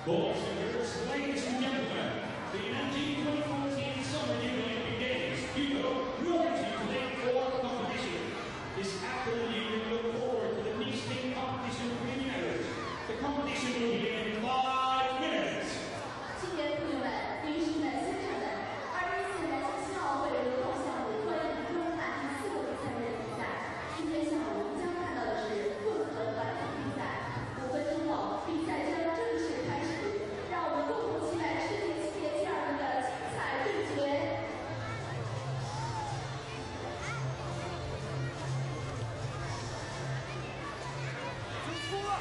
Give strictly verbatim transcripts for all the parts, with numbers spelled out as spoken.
Boys and girls, ladies and gentlemen, the Nanjing twenty fourteen Summer Youth Olympic Games, Hugo, welcome to you today for competition. This afternoon you can look forward to the mixing competition preliminaries. The competition will begin in five minutes. 青年朋友们、女士们、先生们，二零一四南京冬奥会游泳项目脱衣中男第四个比赛日比赛。今天下午将看到的是混合团体比赛。五分钟后，比赛将正式开始。让我们共同期待世界青年第二名的精彩对决。出了。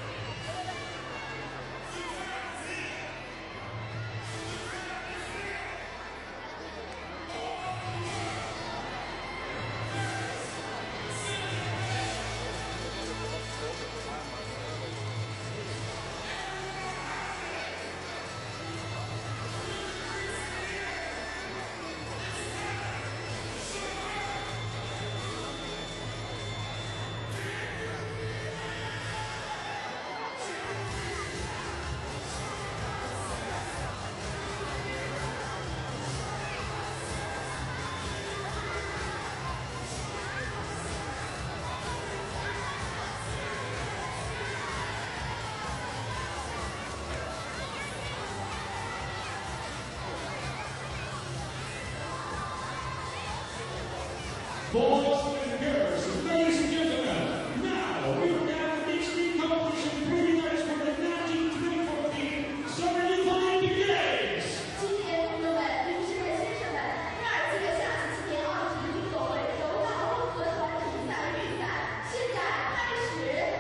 Boys and girls, ladies and gentlemen, now we will have the mixing competition preliminaries for the Nanjing twenty fourteen Summer Youth Olympic Games. 青年朋友们、女士们、先生们，第二届夏季青年奥运运动会柔道混合团体比赛预赛现在开始。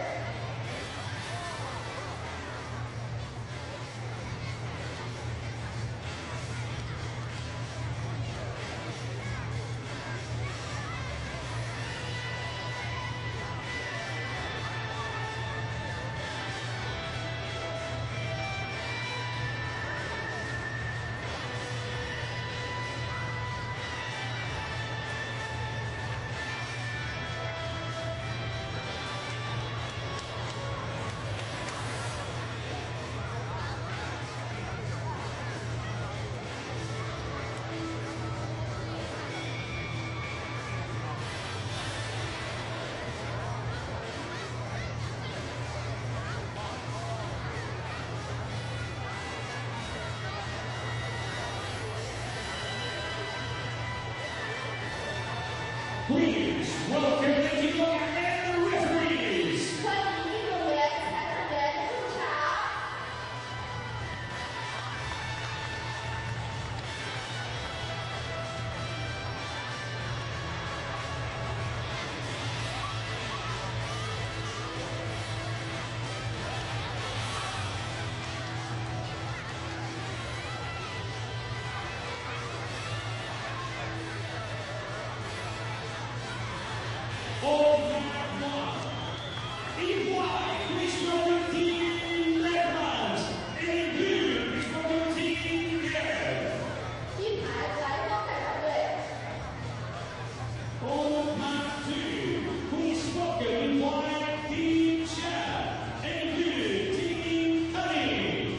Please welcome the team and the referees. 欢迎运动员、裁判员入场。 All round one. In white, please welcome Team Netherlands. In blue, please welcome Team Red. 一排来方代表队。 On round two, please welcome in white Team Chad. In blue, Team Cunning.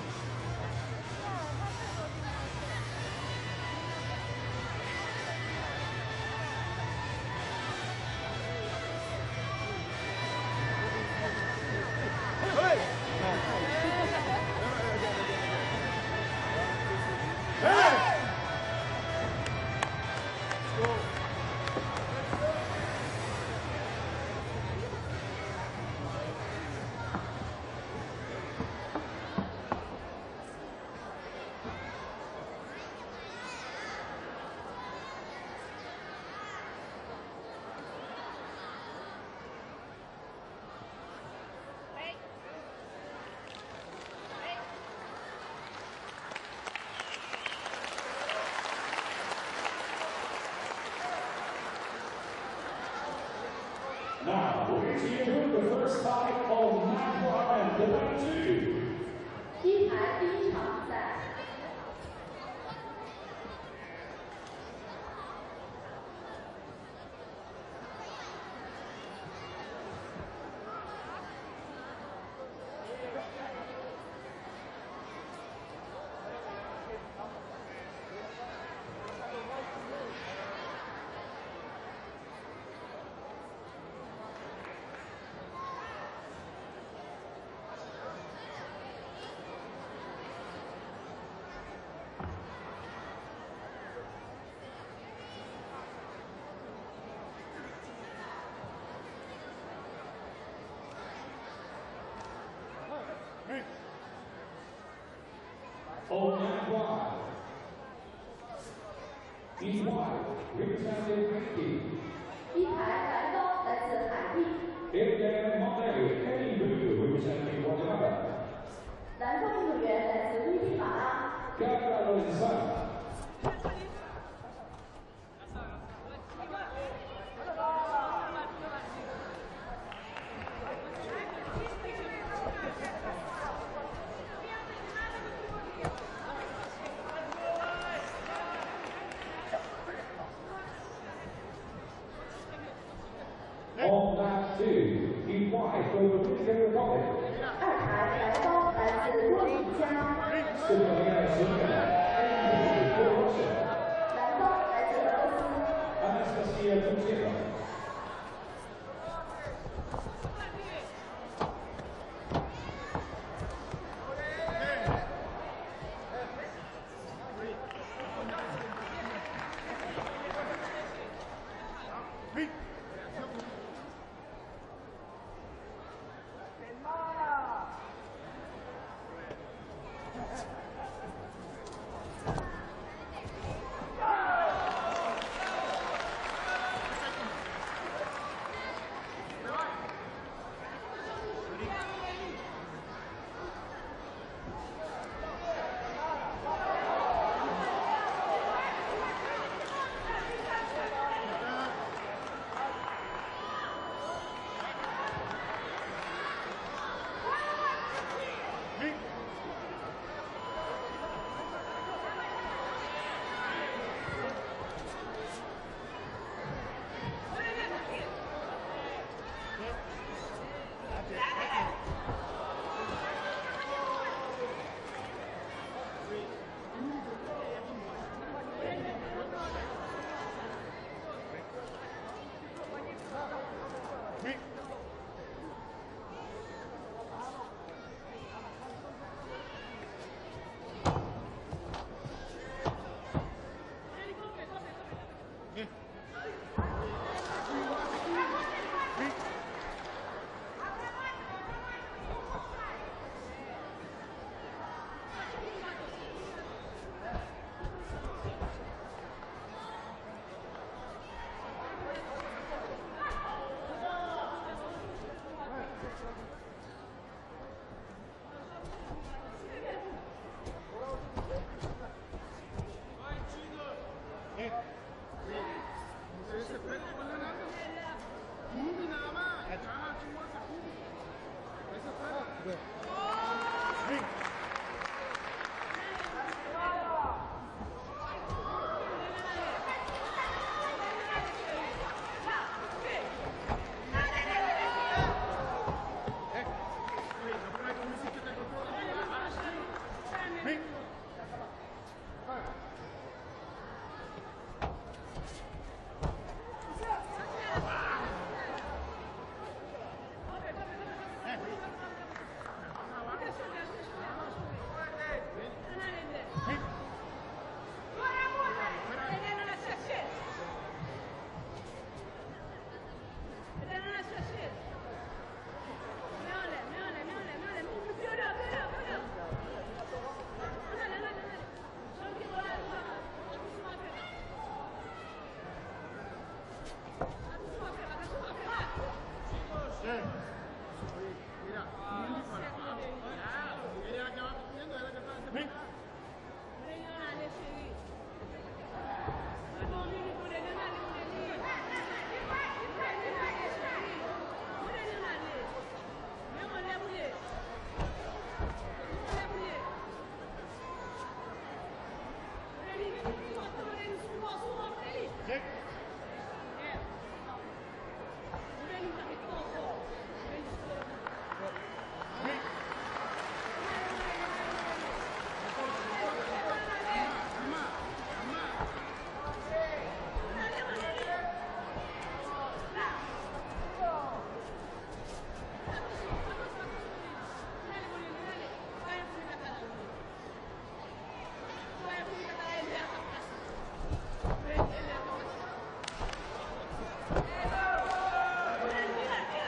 Now, we're into the first fight of match one and debate two. 一排第一场比赛。 Oh nine five. In white, representing Haiti. 一排蓝刀来自海地。 In the Monday, Kenny Blue, representing Guatemala. 蓝方运动员来自危地马拉。 Gabriel Lozano. On that two, in white for the Dominican Republic. 二排蓝刀来自多米加。 Superman Superman. And for Russia. 蓝刀来自俄罗斯。 Anastasia Gutierrez.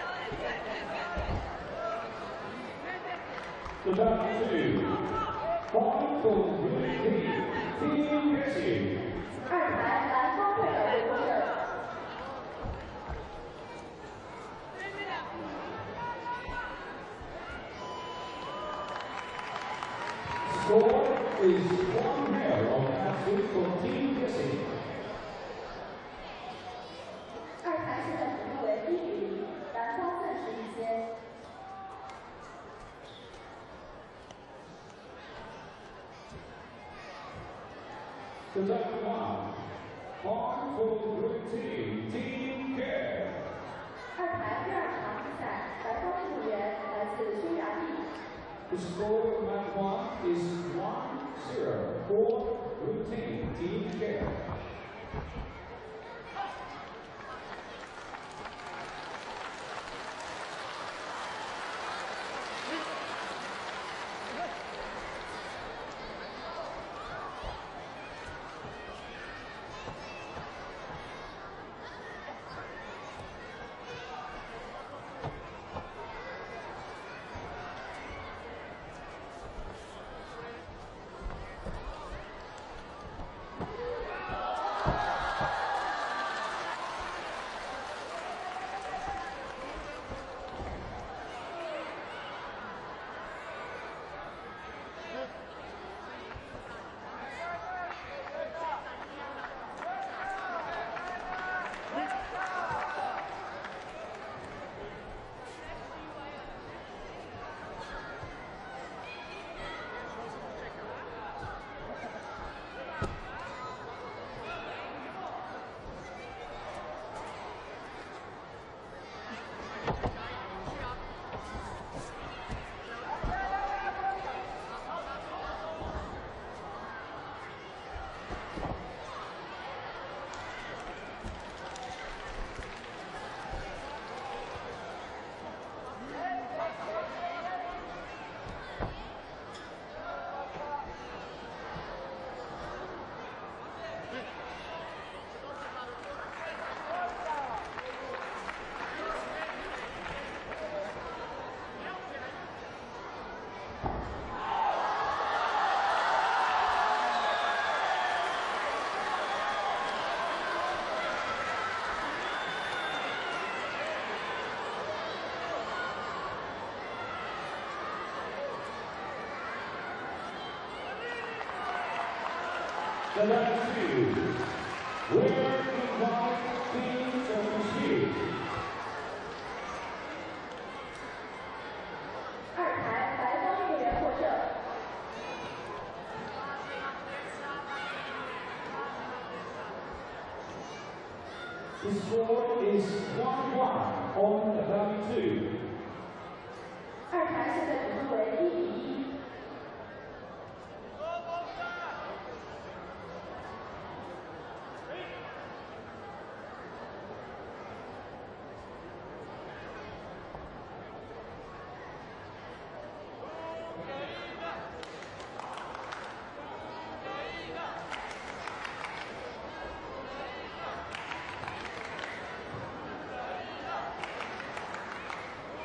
So back to Point for Green Team, Team Jesse. 二台蓝方会的回合阵。 Score is one nil on that for Team Jesse. 二台现在比分为一比零，蓝方暂时领先。 To that one, on for Green Team, Team Care. 二台第二场比赛，蓝方运动员来自匈牙利。 The score of match one is one zero for Green Team, Team Care. The last two, where the white team seventy-two. 二台白方运动员获胜。 The score is one one on the thirty-two. 二台现在比分为一比一。 The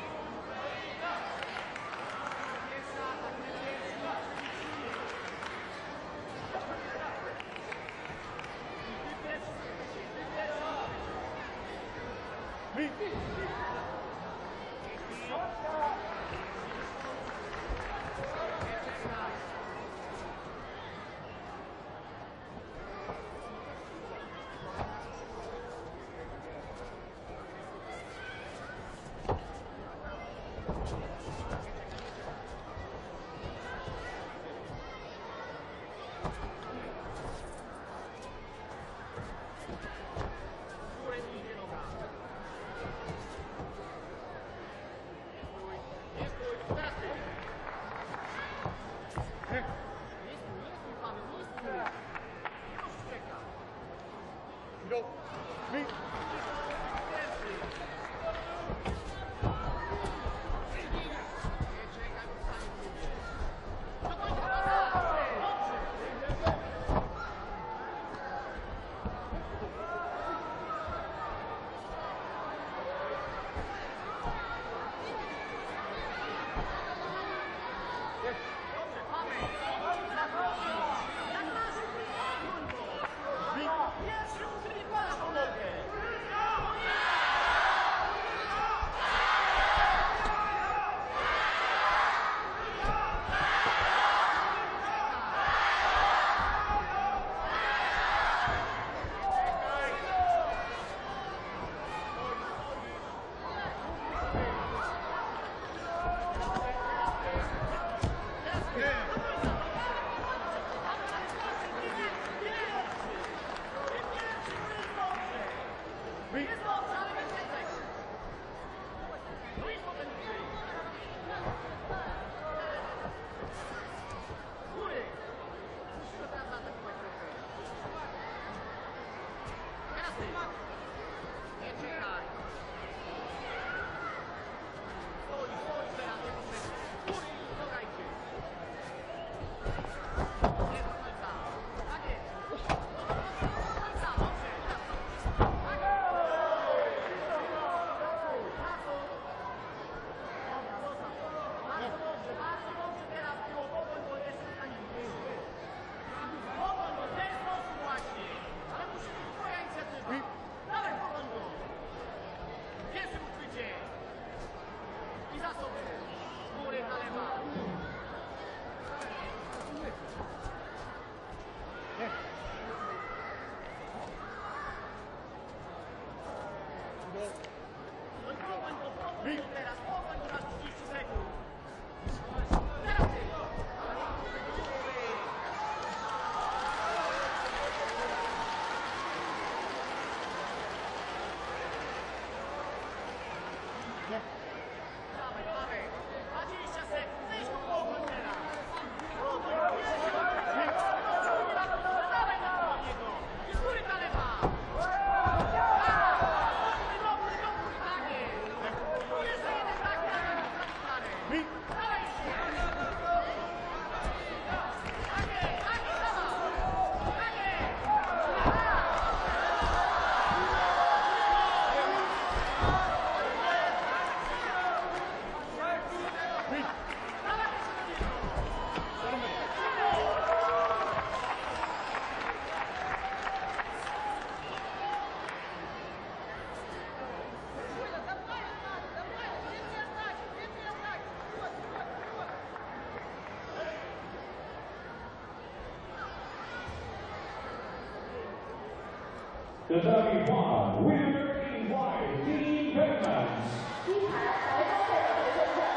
The thirty-one winner in white, Team Veterans. 一台白方代表决胜。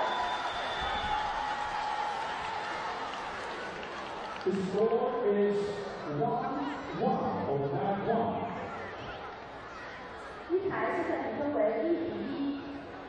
The score is one one or nine one. 一台现在比分为一比一。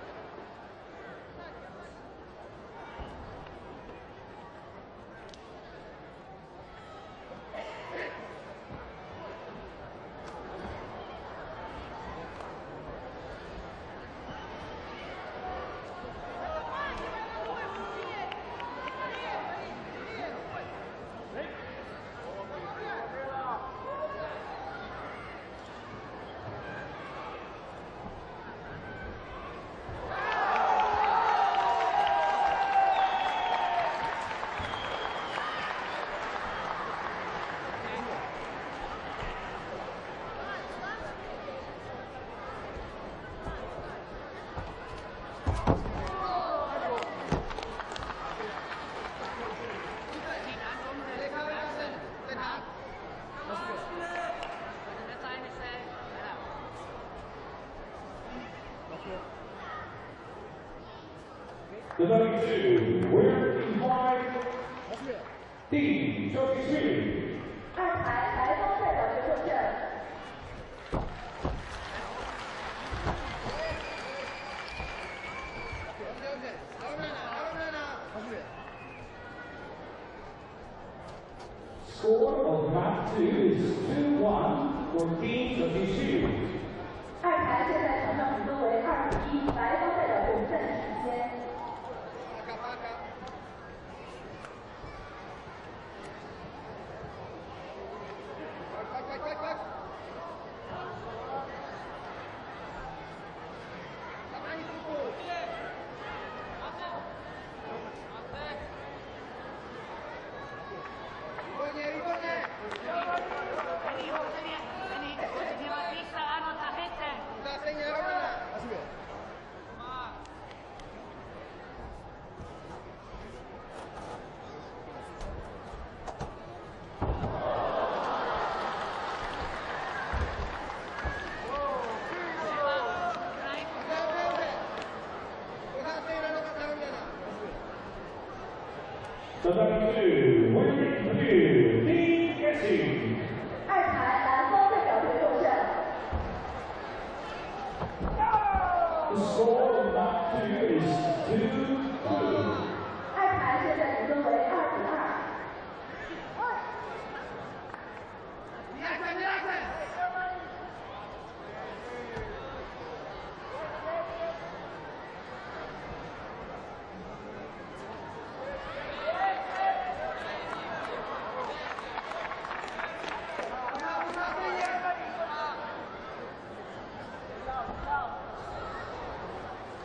The thirty-two winner in white, Team thirty-two. 二台白方代表决胜阵。 Score of round two is two one for Team thirty-two. 二台现在场上比分为二比一，白方代表队暂停时间。 The thirty-two winner in blue, Team Jesse. 二台蓝方代表队获胜。 The score of round two is two two. 二台现在比分为二比二。 The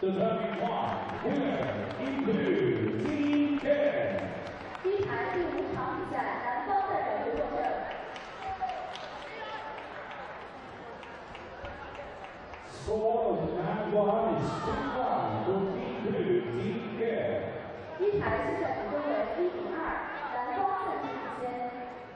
The turning one winner includes Team Ken. 第一台第五场比赛，南方代表队获胜。 Score of round one is two one for Team Blue, Team Ken. 第一台现在比分为一比二，南方暂时领先。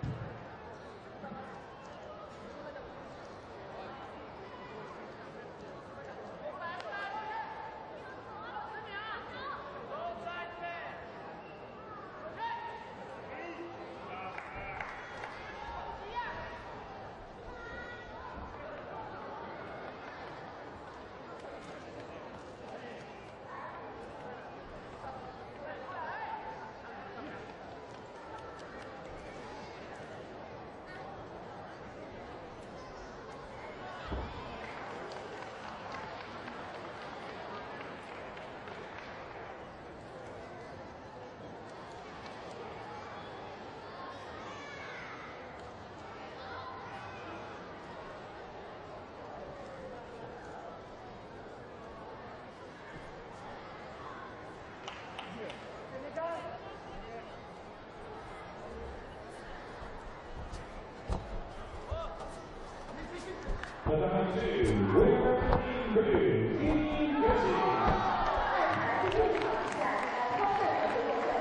The number two winner Team Blue, Team Jesse. 二台第六场比赛，南方代表队获胜。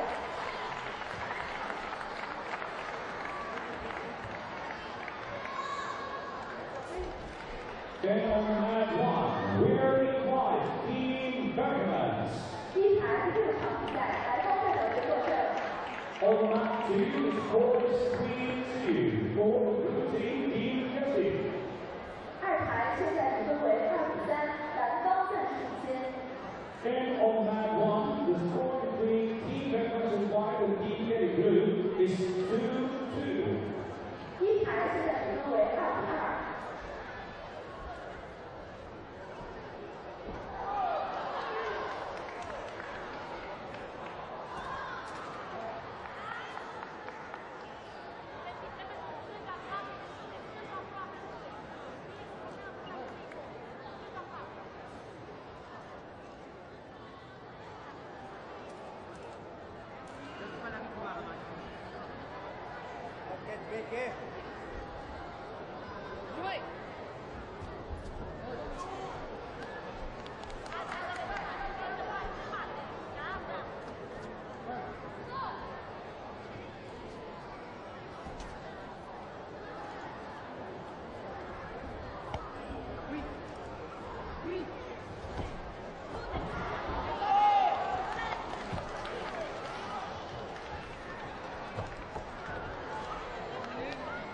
Then on mat one, winner in white, Team Bergmans. 第一台第六场比赛，南方代表队获胜。 On mat two, the score is three two for the blue team, Team Jesse. 二台现在比分为二比三，南方暂时领先。 And on mat one, the score between Team Bergmans in white and Team Jesse blue is two two. 第一台现在比分为二比二。 The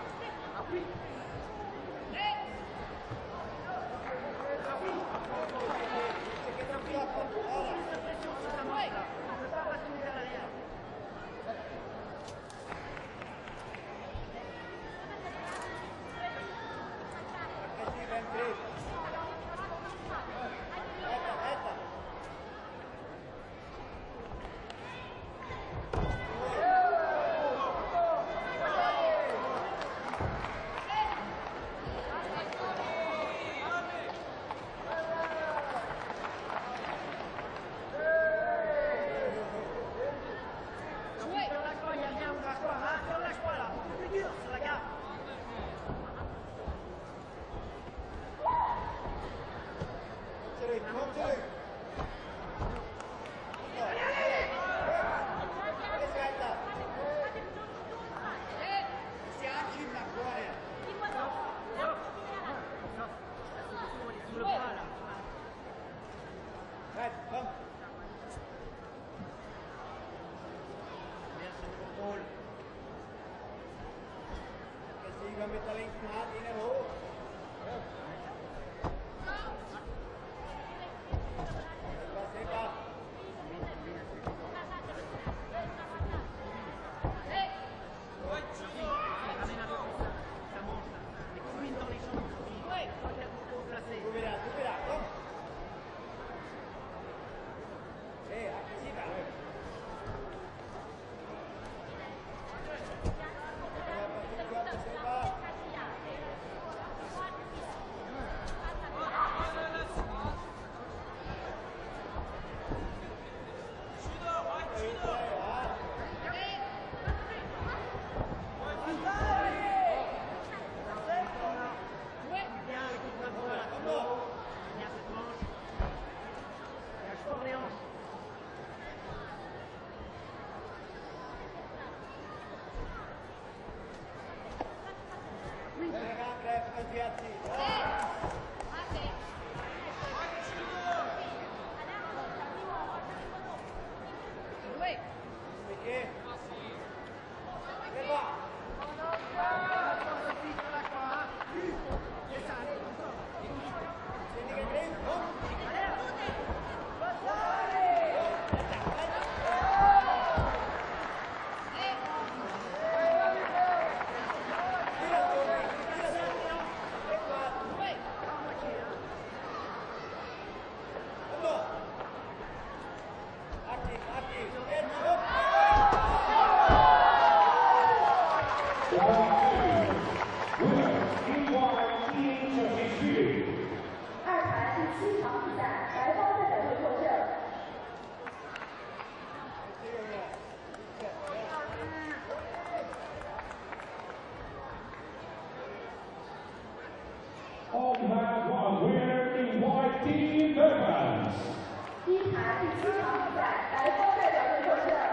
第七场比赛，白方代表队获胜。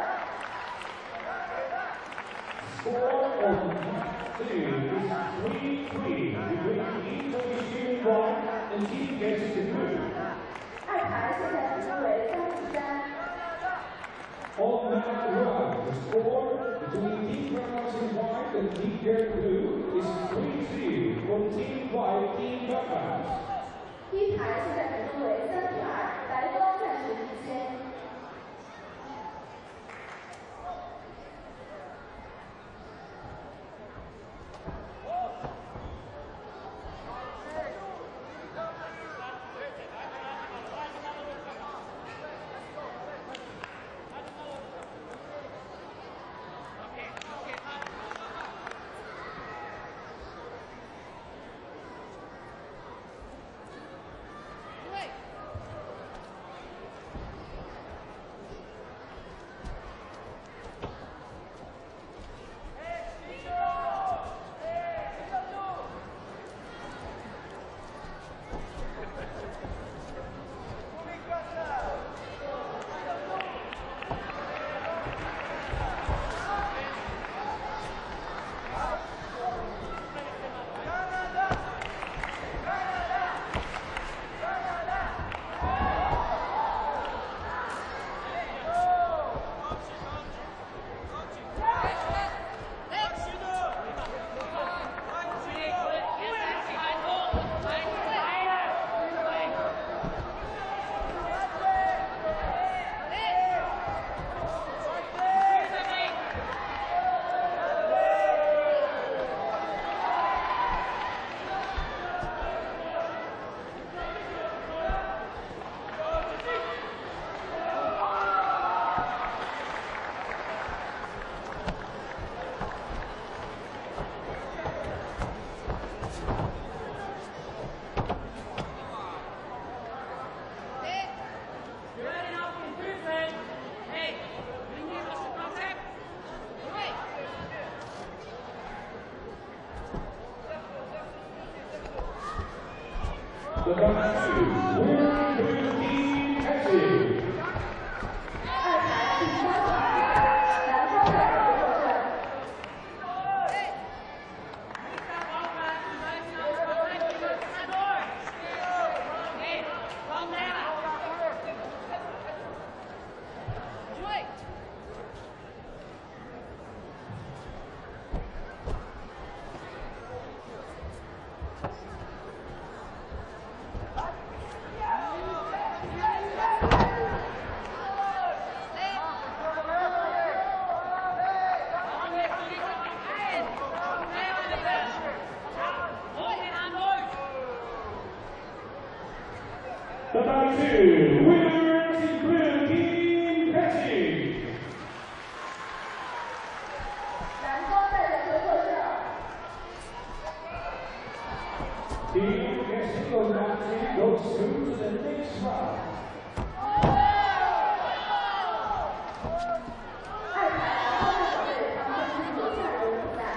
Score of match two is three three between Team Shooting White and Team Jessica Blue. 二台现在比分为三比三。 On match one, the score between Team Shooting White and Team Jessica Blue is three two from Team White Team Batman. 第一台现在比分为三比二，白方暂时领先。 The number two, winner with Team Texas. 二台第三场比赛，南方代表队获胜。 The number two, winners include Team Texas. 南方代表队获胜。 Team Texas goes through to the next round. 二台南方代表队将分出留下来的比赛。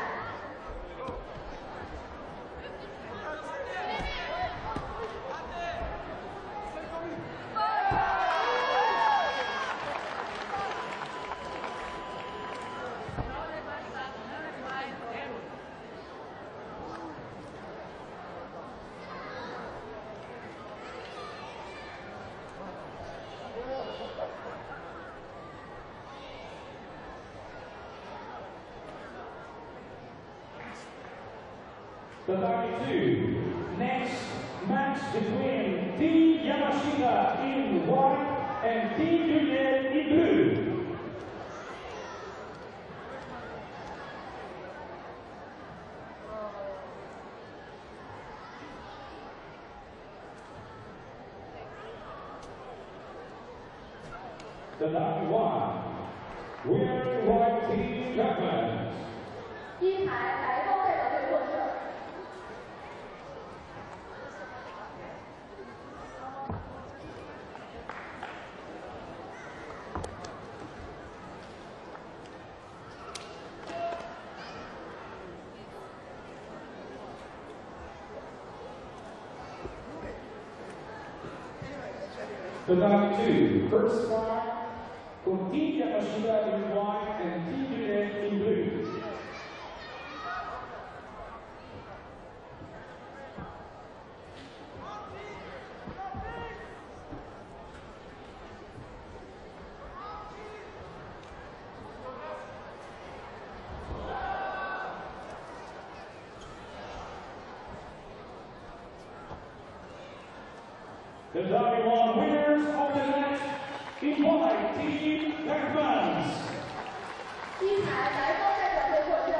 The thirty-two, next match between Team Yamashita in white and Team Juliet in blue. The ninety-one, winner in white Team Japan. 第一台白方代表队获胜。 The The number two, first fire, con Team Yamashita in white and Team Yuren in blue. The W one winners of the match in white, Team Bergmans. 一台白方代表队获胜。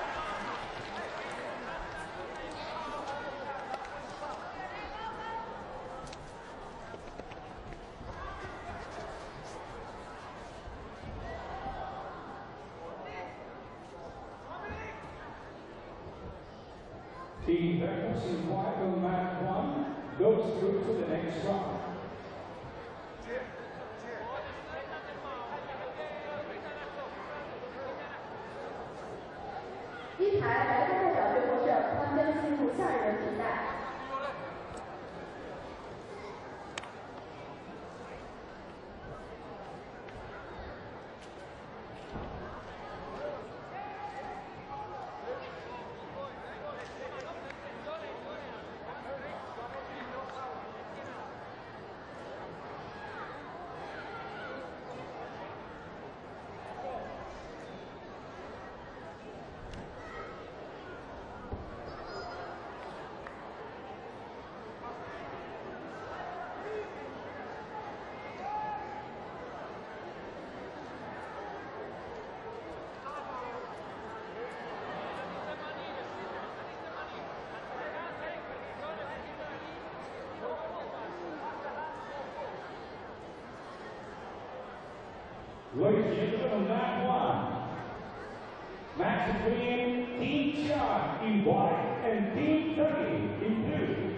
Team Bergmans in white on match one goes through to the next round. 一台白方代表队获胜，他们将进入下一轮比赛。 Ladies and gentlemen, on that one, match between Team Chad in white and Team Turkey in blue.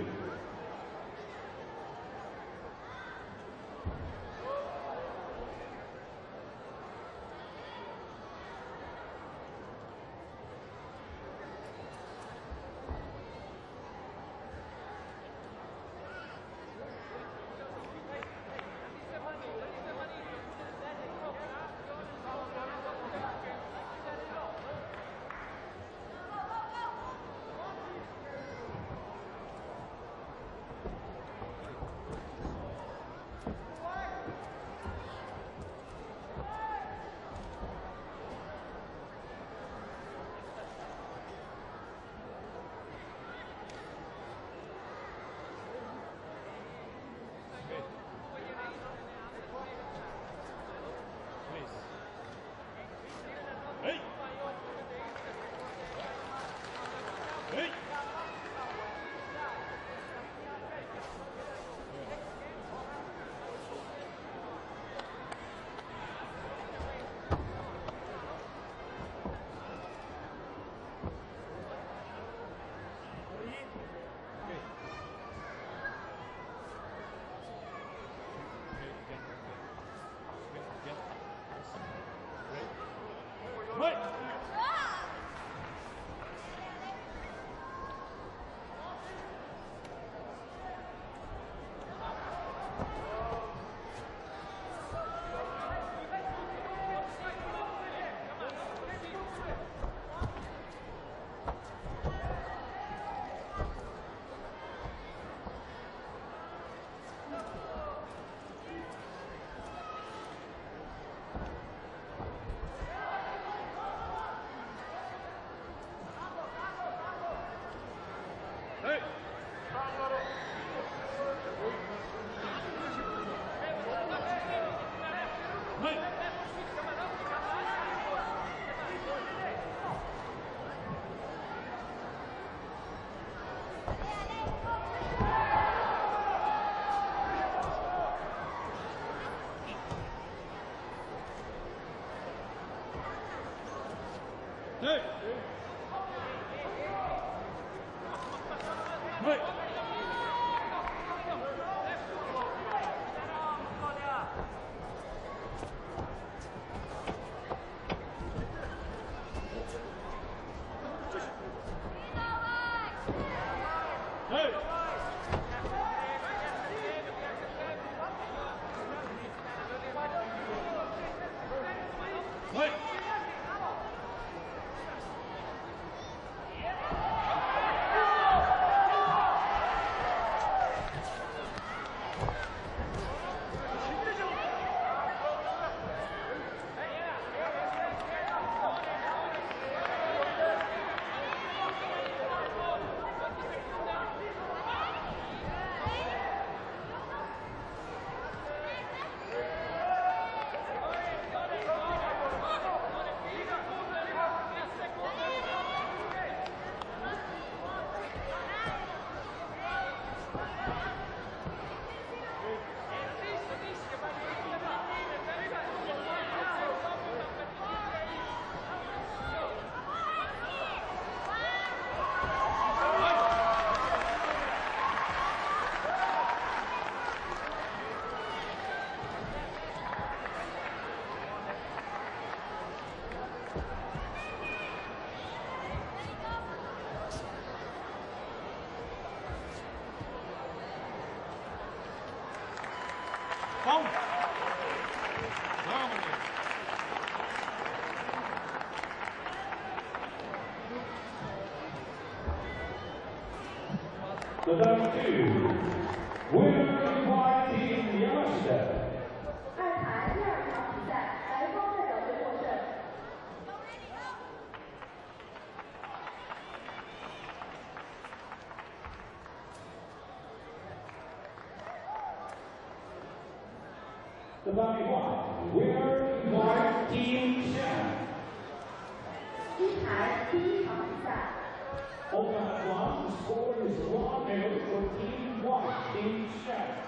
The number two, winner by Team Yamashita. 二台第二场比赛，白方代表队获胜。 The ninety-one, winner by Team Shan. 一台第一场比赛。 Open at one, the score is one nil for Team White, Team Shan.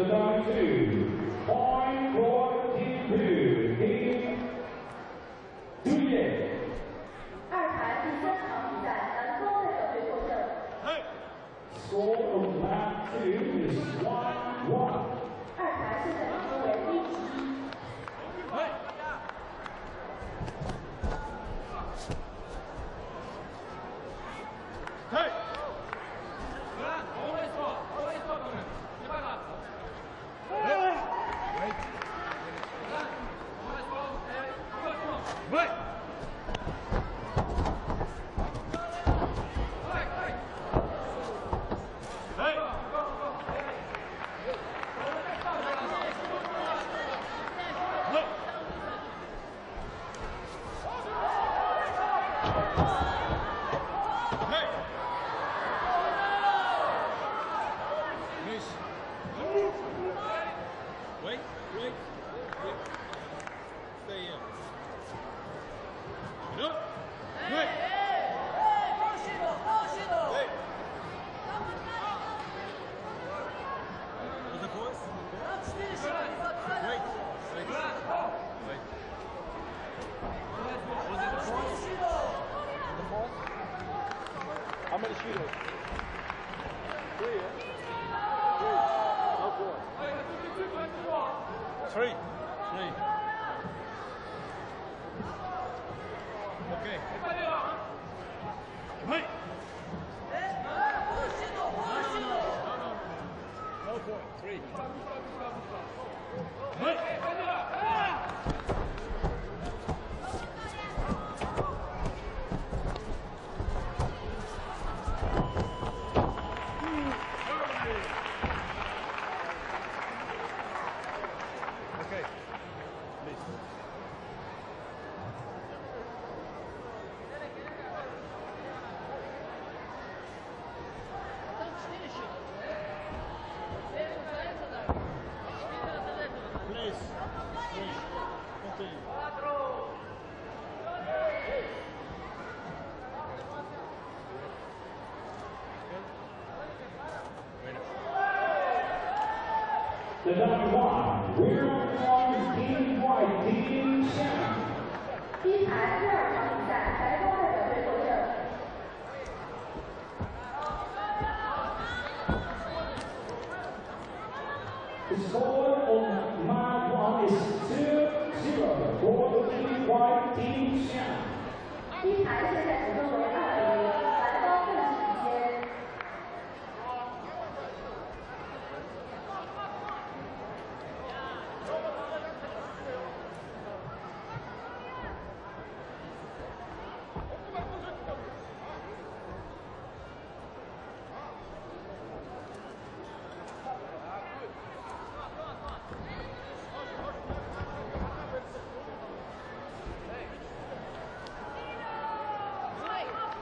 The number two, point for Team Two, Team Two. 二台第三场比赛，南方代表队获胜。 Score of lap two is one one. 二台现在比分为一比一。 How many shooters? Three, yeah? Three. No, four. Three. Three. Okay. Hey. No point. Three. Hey. The number one, we're on Team White, Team Shannon. 第一台第二场比赛，白光代表队获胜。 The score on map one is two zero for Team White, Team Shannon. 第一台现在比分为二比零，白方更是领先。 Right.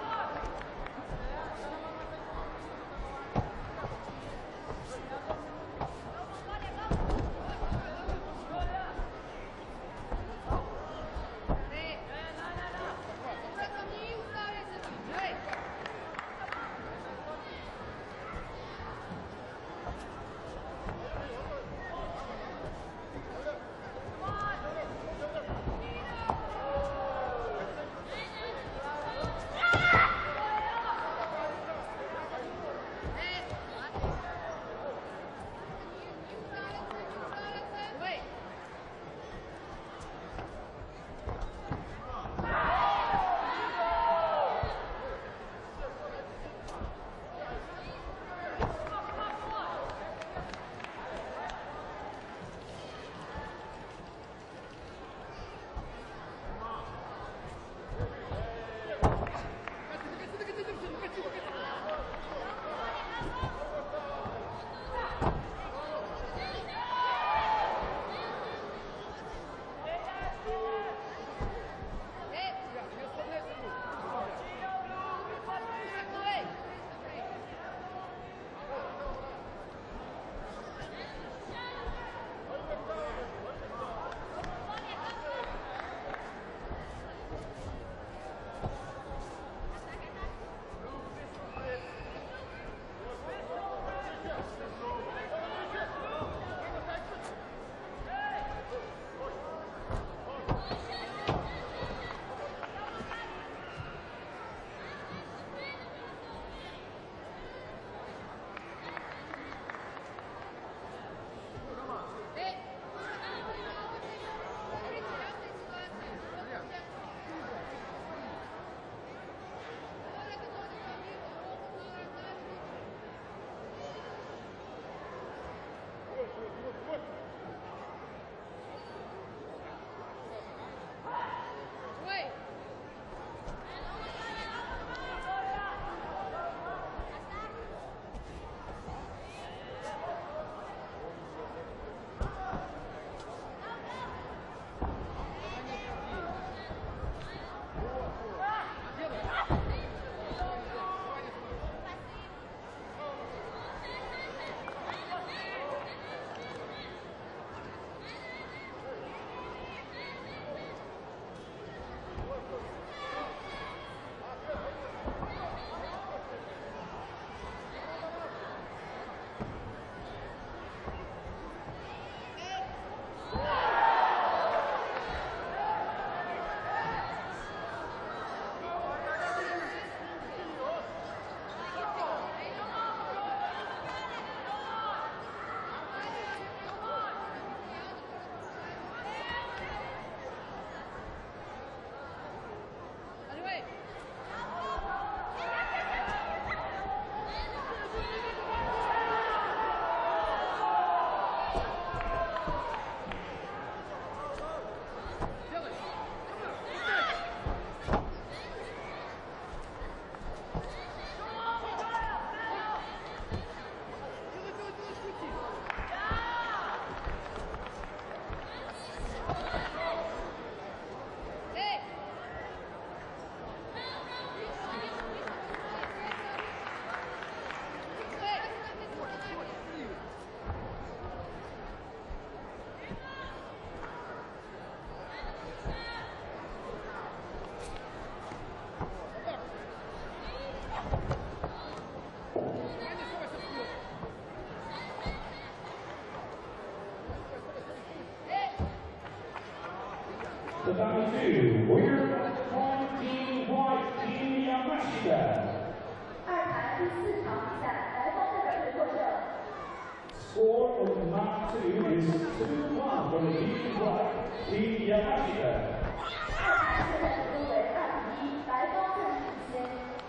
two, winner of the point, Team White, Team Yamashita. 二台第四场比赛，白方代表队获胜。 Score of the match two is two one for the Team White, Team Yamashita. 二台现在得分为二比一，白方占领先。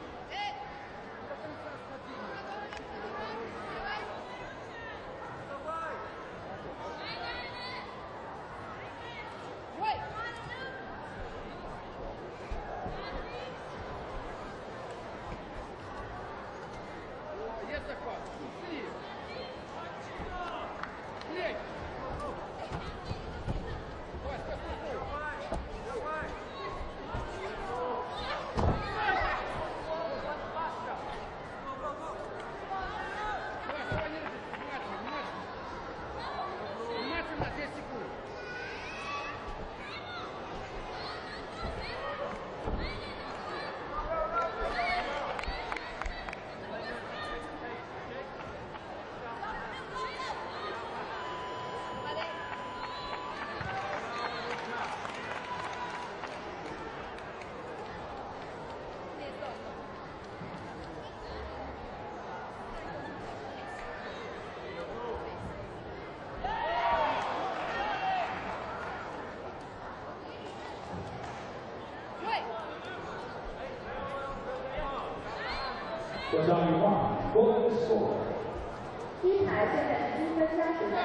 Was on one, goal to score. 一台现在是积分加时赛。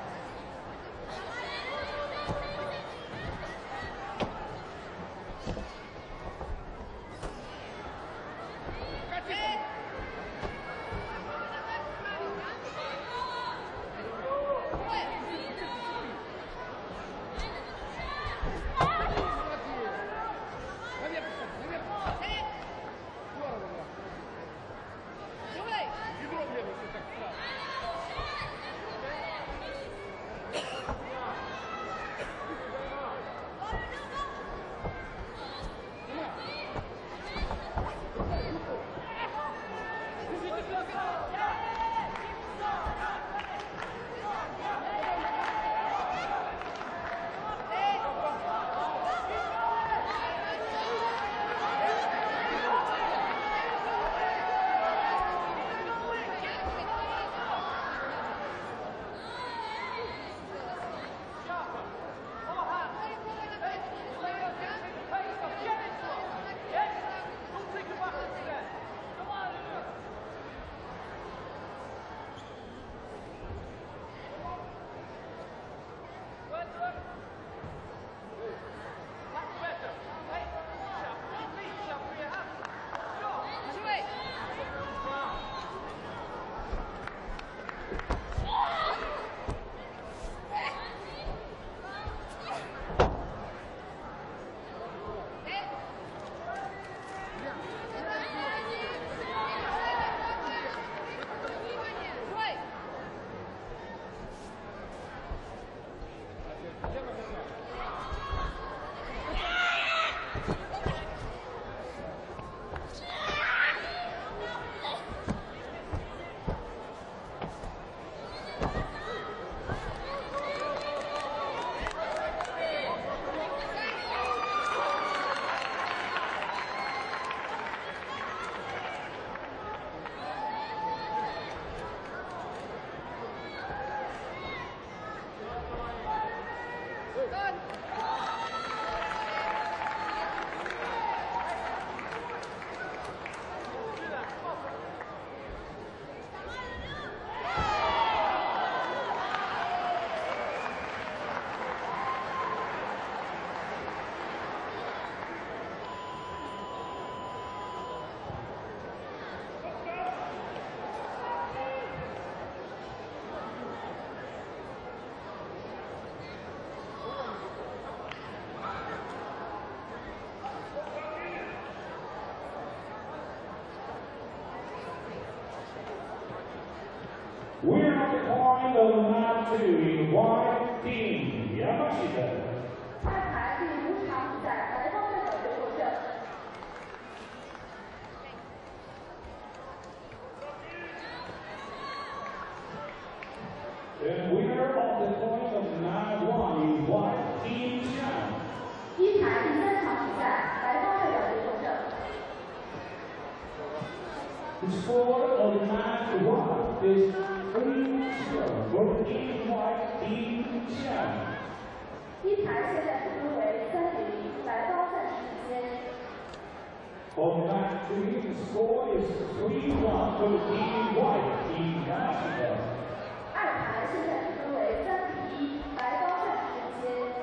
Winner of the point of match two in White, Team Yamashita. 二台第五场比赛，白方代表队获胜。 The winner of the point of match one in White, Team China. 一台第三 The score of the match one is three zero for Team White Team Xian. 一盘现在比分为三比零，白高暂时领先。 On match three, the score is three one for Team White Team National. 二盘现在比分为三比一，白高暂时领先。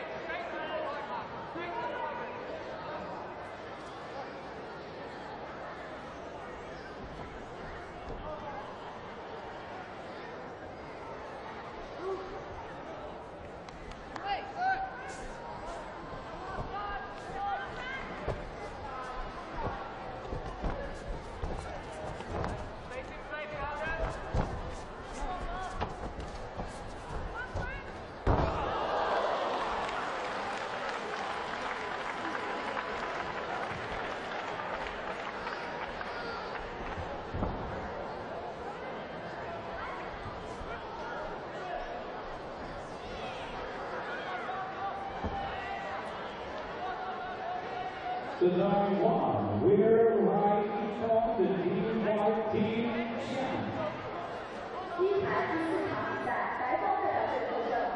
The nine one winner right from the Team White Team Xian. 一盘第四场比赛，白高代表队获胜。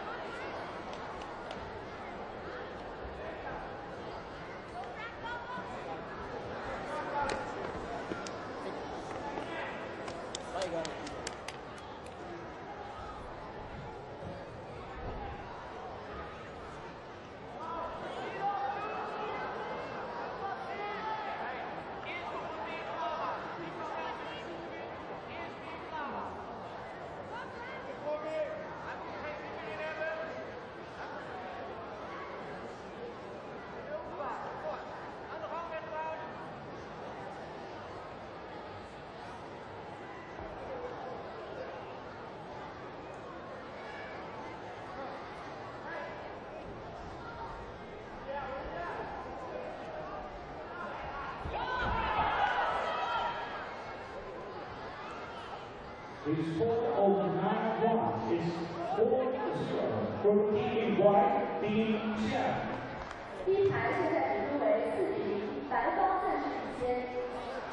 The score of nine one is four zero for Team White Team Xian. 一盘现在比分为四比零，白高暂时领先。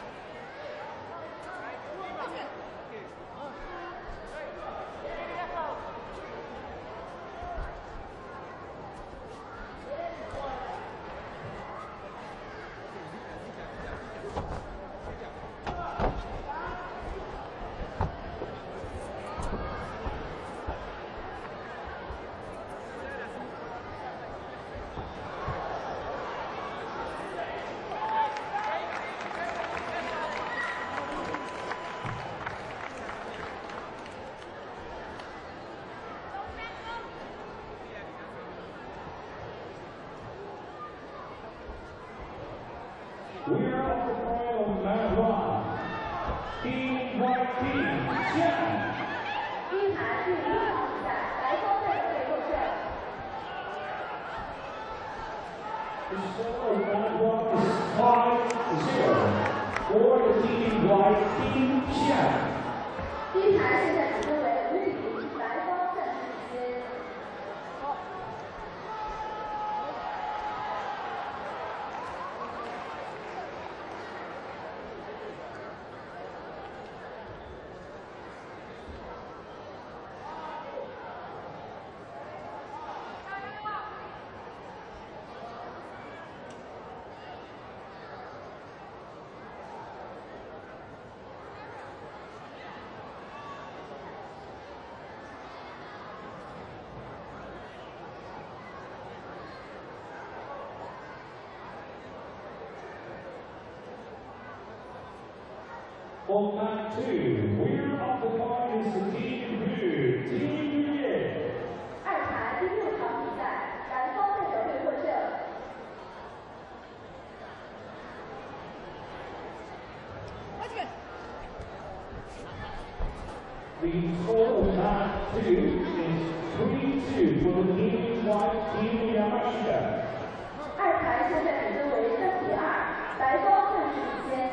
Winner of the final match one, Team White Team Xian. 一盘第五场比赛，白高代表队获胜。 The score of match one is five zero for the Team White Team Xian. 一盘现在比分为五比零，白高暂时领先。 On match two, winner of the fight is the Team Blue, Team Red. 二盘第六场比赛，蓝方代表队获胜。 The score of match two is three two for the Team White Team Yamashita. 二盘现在比分为三比二，白高暂时领先。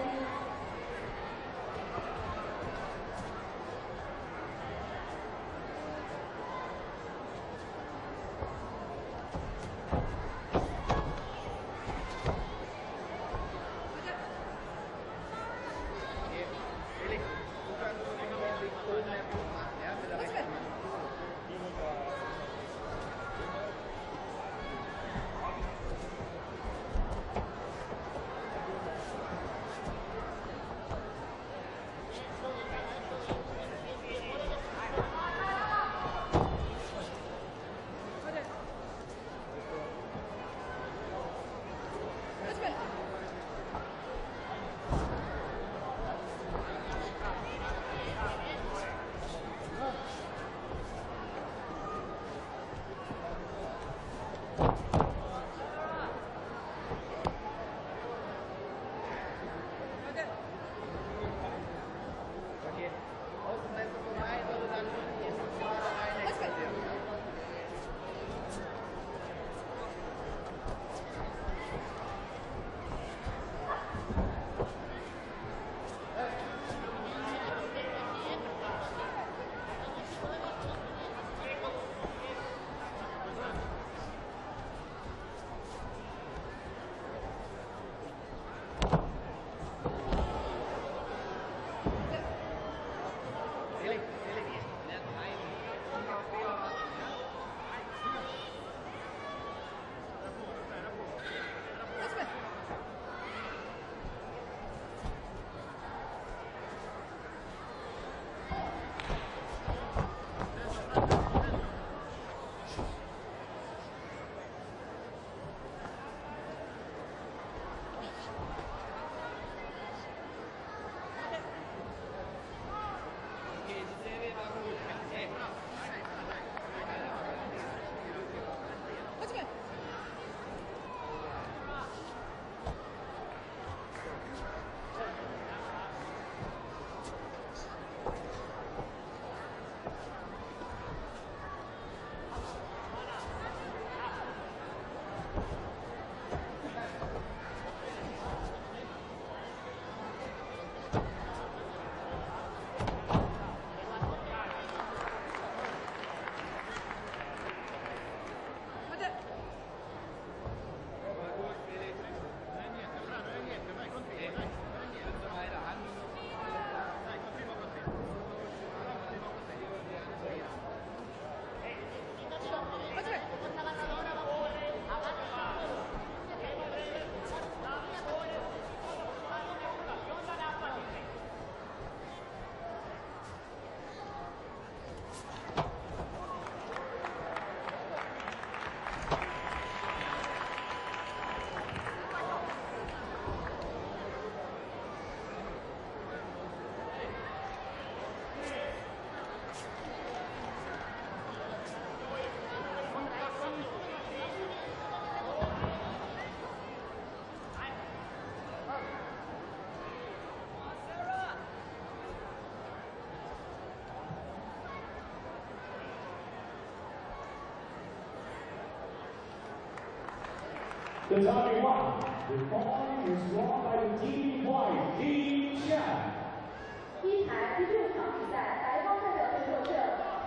The time one. The point is won by the team white, Team Chan. 第一台第六场比赛，白方代表队获胜。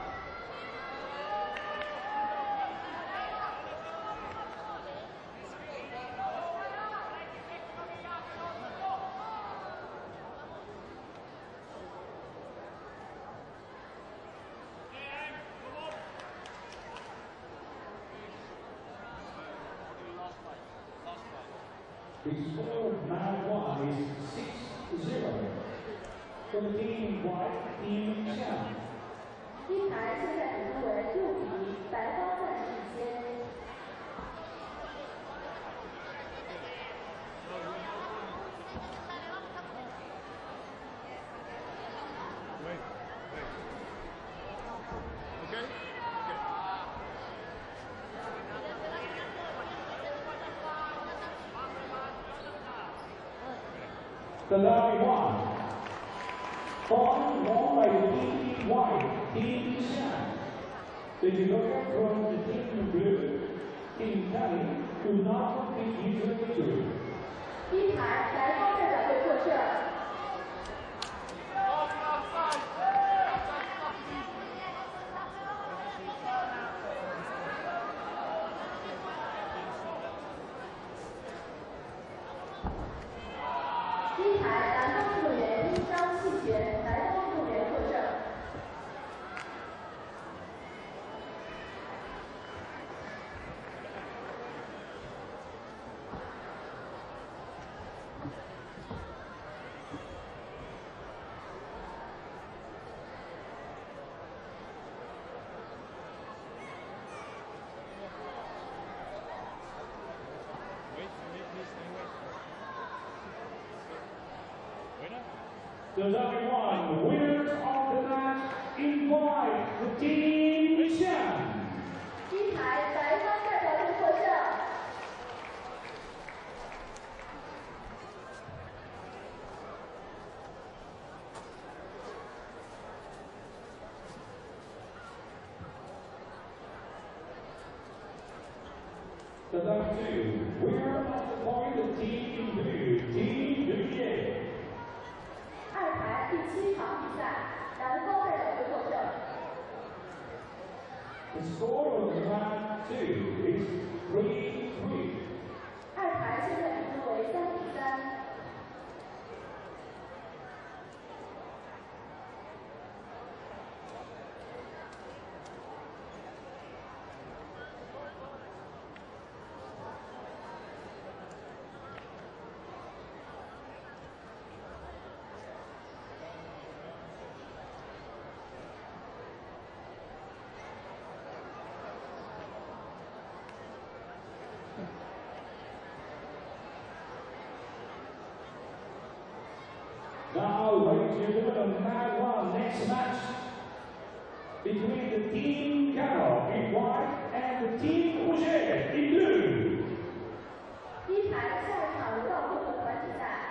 The score of round one is six zero. For the team white, Team Chan. 第一台现在比分为六比一，白方暂时领先。 The lovely one. Point won by the team white, Team Chan. The developer from the team blue, Team Kelly, do not compete individually. 第一台白方代表队获胜。 第一台南方运动员因伤弃权，白方运动员获胜。 The lovely one, winners of the match, invite the Team Chan. 第一台白方代表队获胜。 The number two, winner of the point, the Team Blue, Team Blue. 二台第七场比赛，南方代表队获胜。 The score of round two is three three. 二台现在比分为三比三。 Now, ladies and gentlemen, round one, next match between the Team Carol in white and the Team Rouget in blue. 第一台下一场轮到混合团体赛。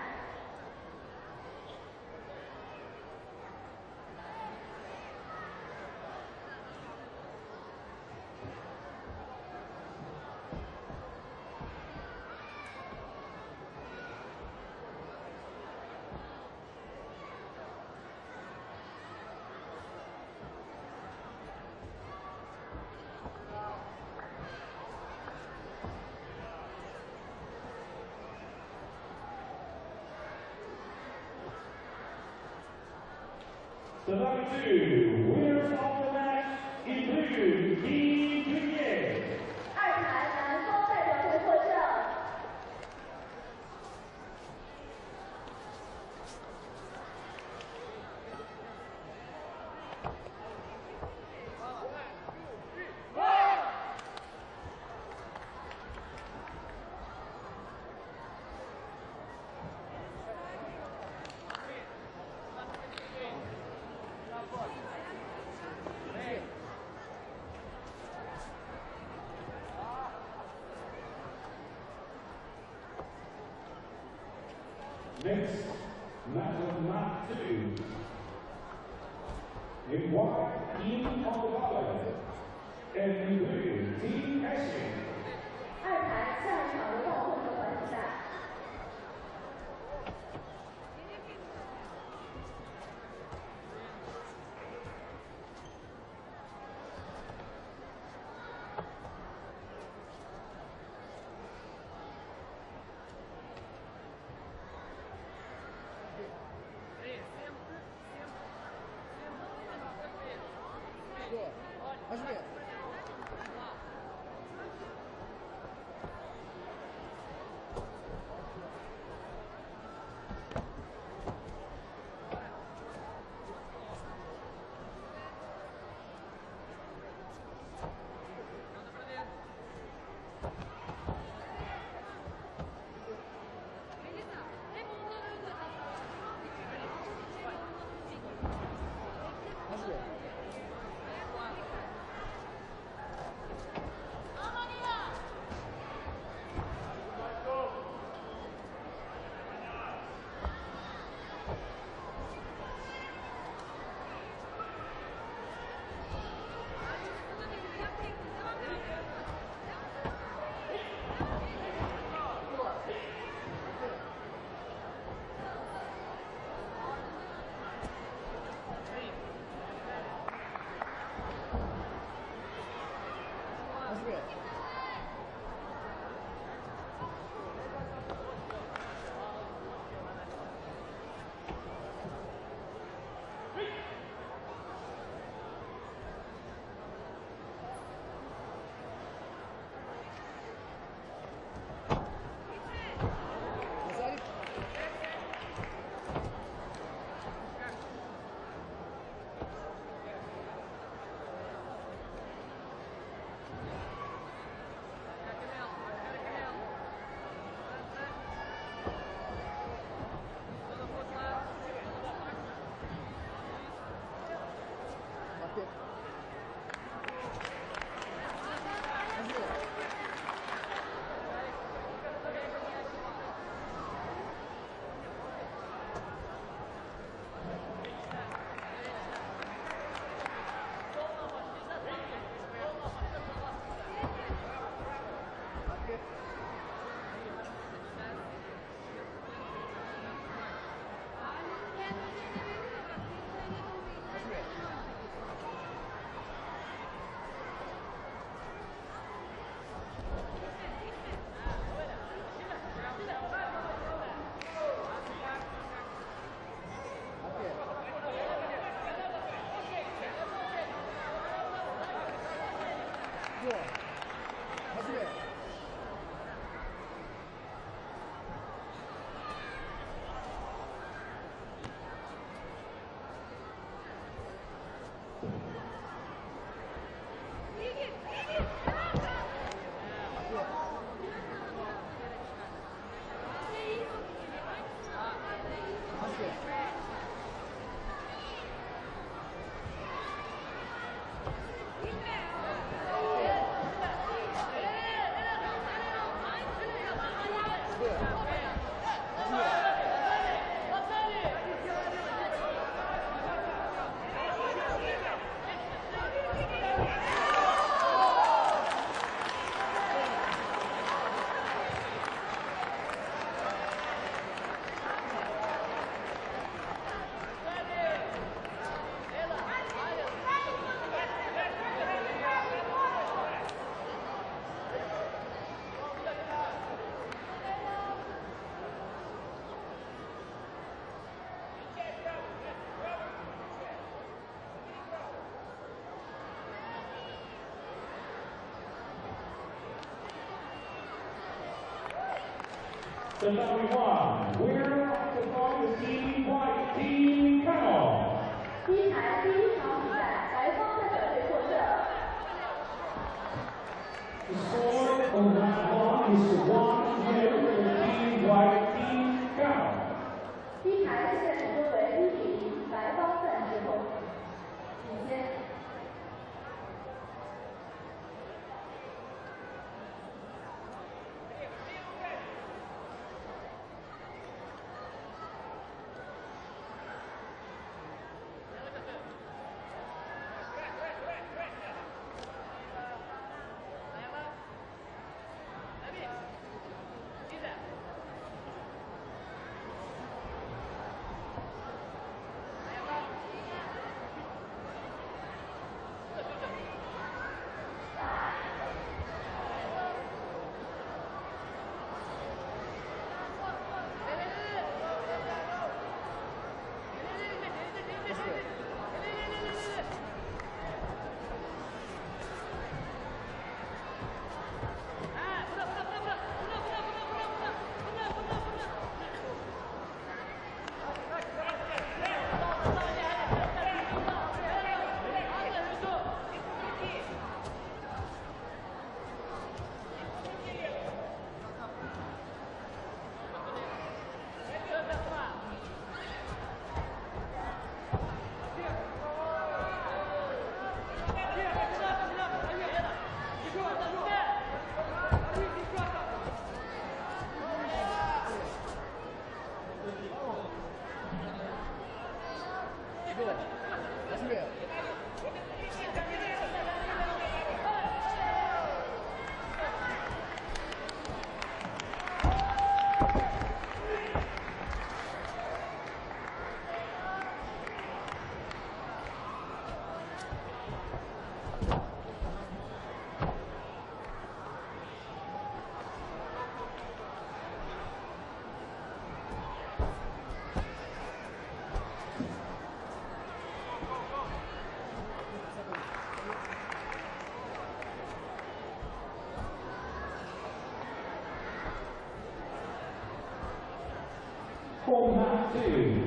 The number two, winners of the match in blue, Team Grenier. 二台南方代表队获胜。 Next, match of map two. In white, Team Olivares, and in blue, Team Hessian. 二台下一场轮到 The number one, winner of the fight is Team White, Team Kano. 第一台第一场比赛，白方代表队获胜。 The score of round one is one nil for Team White, Team Kano. 第一台现在是为一比零，白方暂时后领先。 Format two,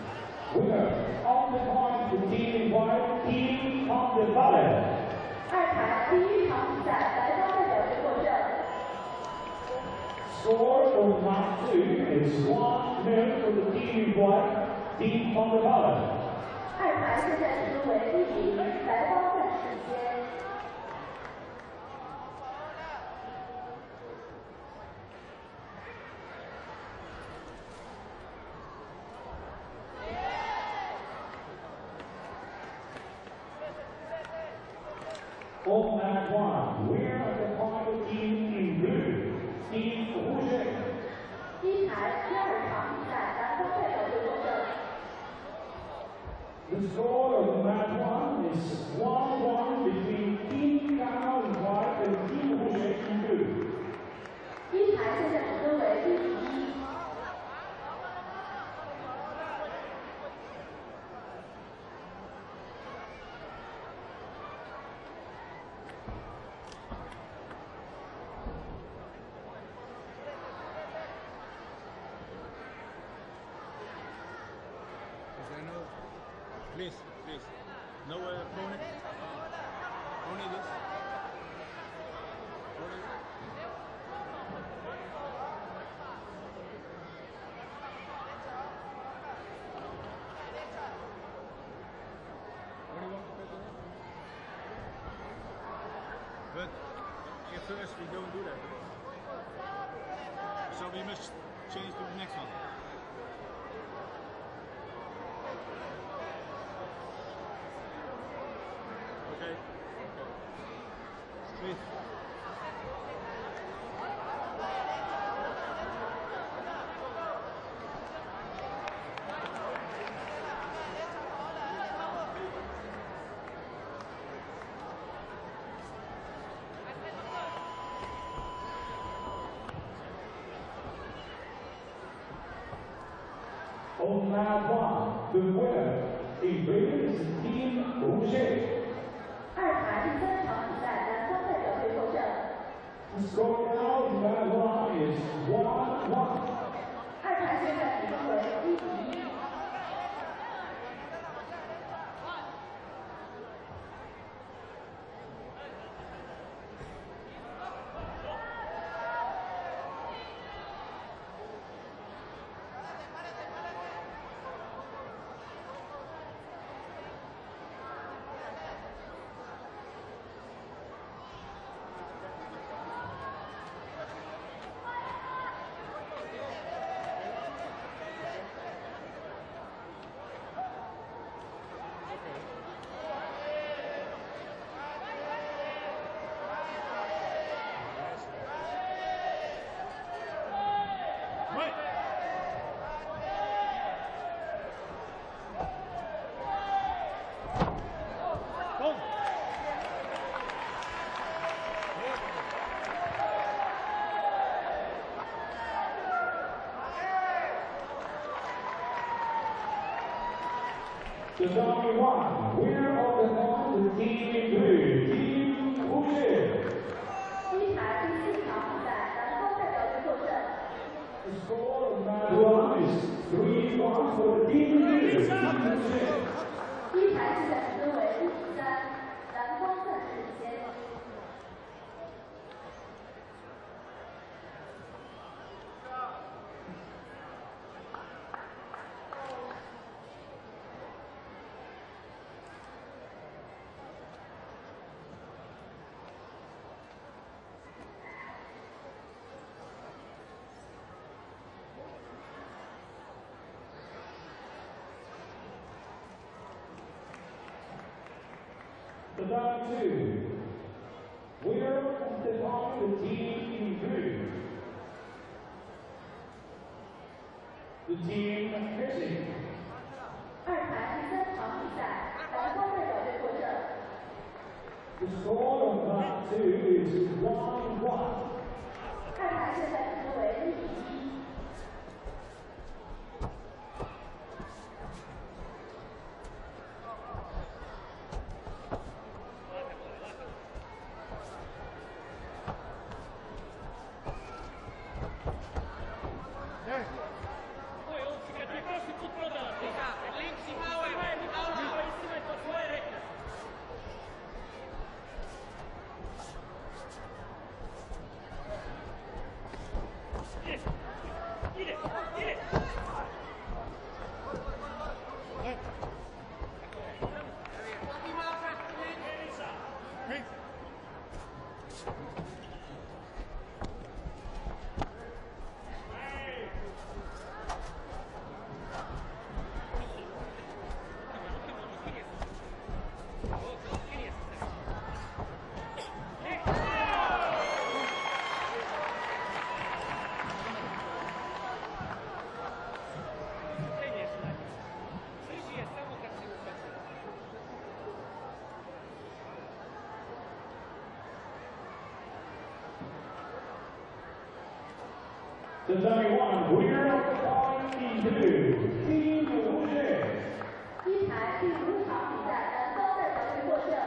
winner on the point to Team White, Team on the ballot. 二台第一场比赛，白方代表队获胜。 Score of round two is one nil for the Team White, Team on the ballot. 二台现在是为一比零，白方暂时领先。 Format one, winner of the final team in blue, Team Rouge. 第一台第二场比赛，蓝方代表队获胜。 The score of match one is one one between Team Kano in white and Team Rouge in blue. 第一台现在是分为一比一。 Please, please. No uh, pony. Pony this. Pony. Pony one. But at first we don't do that. So we must change to the next one. Okay. Okay. Please. On round one, the winner is Ravens Team Rouge. 二盘第三场比赛南方代表队获胜。 The score now in round one is one one. 二盘现在比分为一比一。 The number one winner of the round, the team in blue, Team Rouge. 第一盘第四场比赛南方代表队获胜。 The score of round one is three one for the team in blue, Team Rouge. 第一盘现在比分为一比三，南方暂时领先。 The number two winner of the round, the team in blue, the team Hessing. 二盘第三场比赛南方代表队获胜。 The score of round two is one one. 二盘现在比分为一比一。 The number one winner of the round in blue, Team Rouge. 第一盘第五场比赛南方代表队获胜。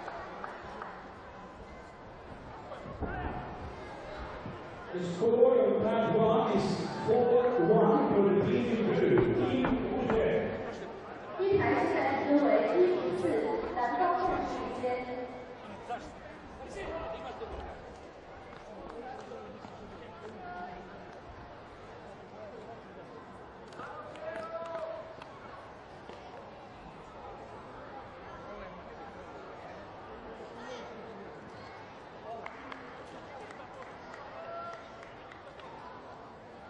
The score of round one is four one for the team in blue, Team Rouge. 第一盘现在比分为一比四，南方暂时领先。 The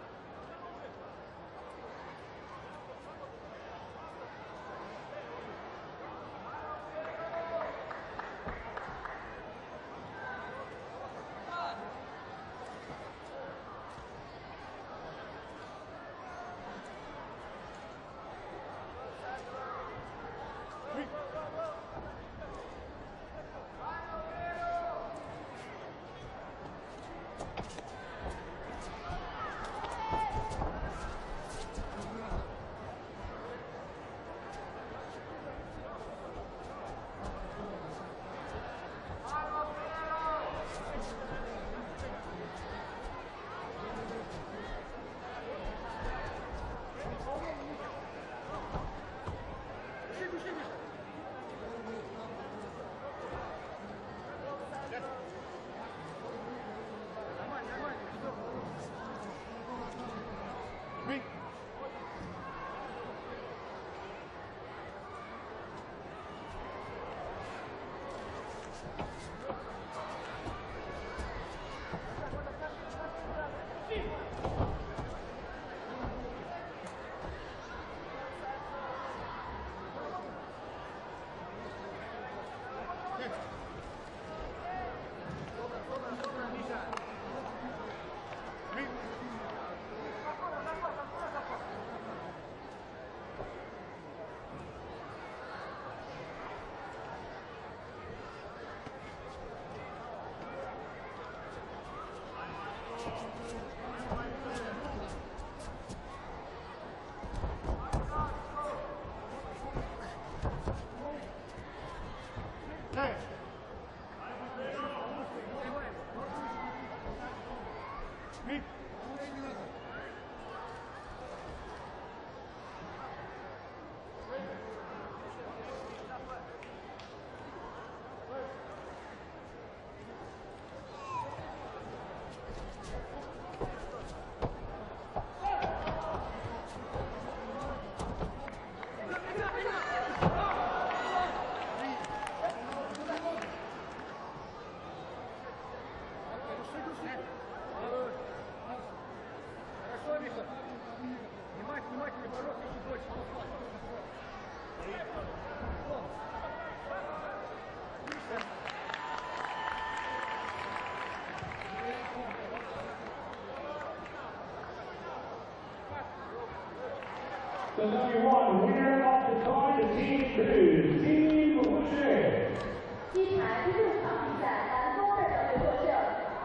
The number one winner of the tournament, Team Blue, Team Wu. 一台第六场比赛，南方代表队获胜。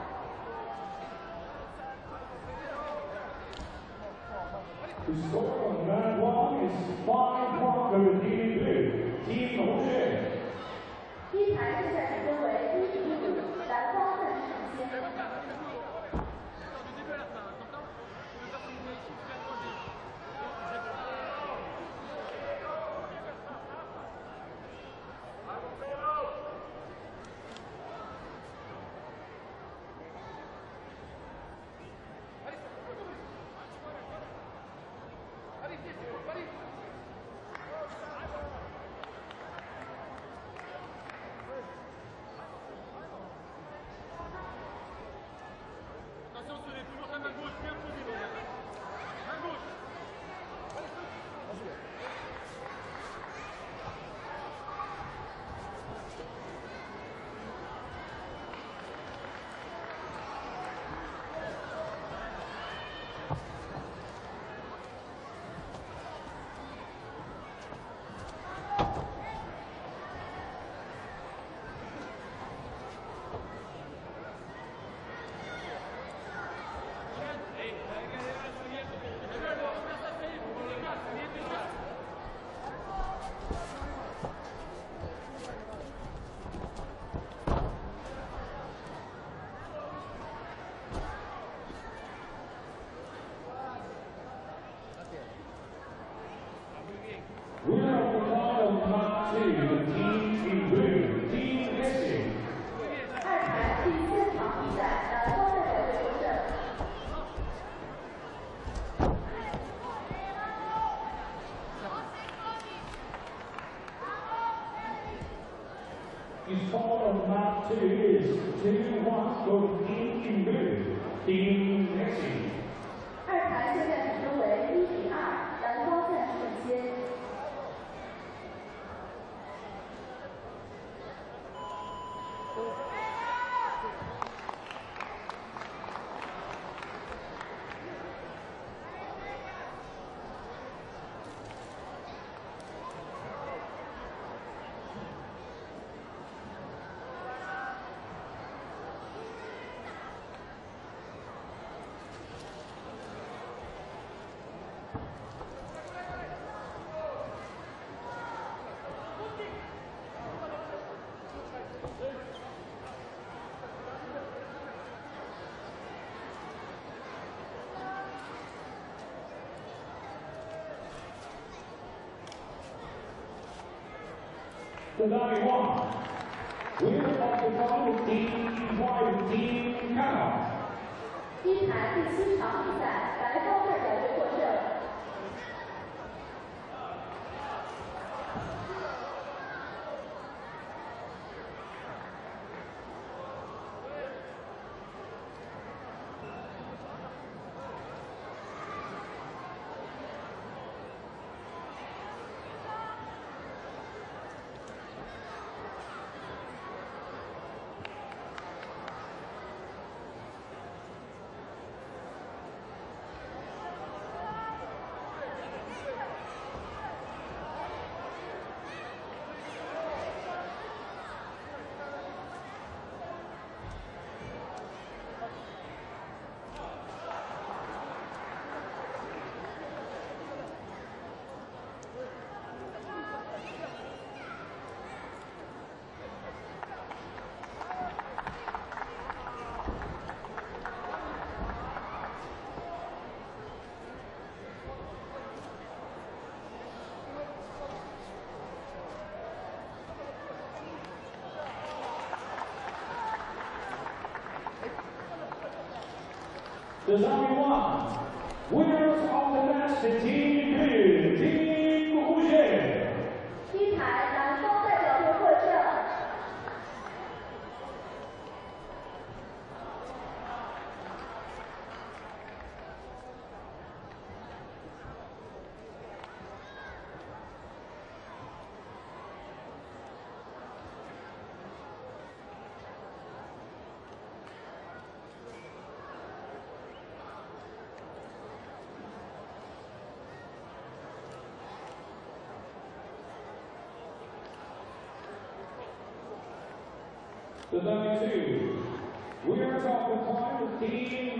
The score of round one is five one for Team Blue, Team Wu. 一台现在比分为一比五，南方暂时领先。 Winner of the final Mark two, Team in Blue, Team Racing. 二台第三场比赛，南方代表队获胜。 The score of Mark two is two one for Team in Blue, Team Racing. 二台现在比分为一比二，南方暂时领先。 The ninety-one. Winner of the final Team White, Team Canada. 一台第七场比赛，南方代表队获胜。 The The Zombie One, winners of the match, the Team Blue, Team Rouge. 一台南方代表队获胜。 The Zombie Two, winners of the climb, Team